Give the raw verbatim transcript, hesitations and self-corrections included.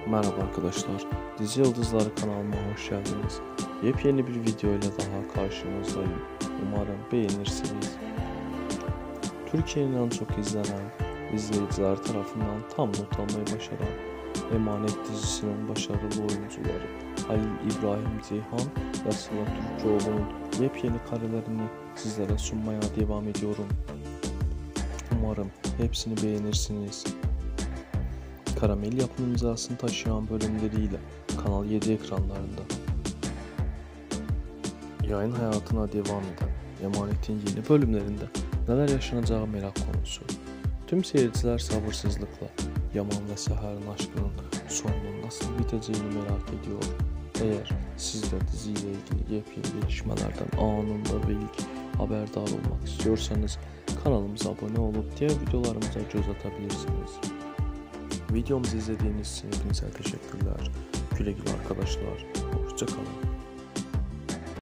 Merhaba arkadaşlar, Dizi Yıldızları kanalıma hoş geldiniz. Yepyeni bir video ile daha karşınızdayım. Umarım beğenirsiniz. Türkiye'nin en çok izlenen, izleyiciler tarafından tam not almayı başaran Emanet dizisinin başarılı oyuncuları Halil İbrahim Ceyhan ve Sıla Türkoğlu'nun yepyeni karelerini sizlere sunmaya devam ediyorum. Umarım hepsini beğenirsiniz. Karamel yapım imzasını taşıyan bölümleriyle Kanal yedi ekranlarında yayın hayatına devam eden Emanet'in yeni bölümlerinde neler yaşanacağı merak konusu. Tüm seyirciler sabırsızlıkla Yaman ve Seher'in aşkının sonunun nasıl biteceğini merak ediyor. Eğer siz de diziyle ilgili yepyeni gelişmelerden anında ve ilk haberdar olmak istiyorsanız kanalımıza abone olup diğer videolarımıza göz atabilirsiniz. Videomuzu izlediğiniz için hepinize teşekkürler. Güle güle arkadaşlar. Hoşça kalın.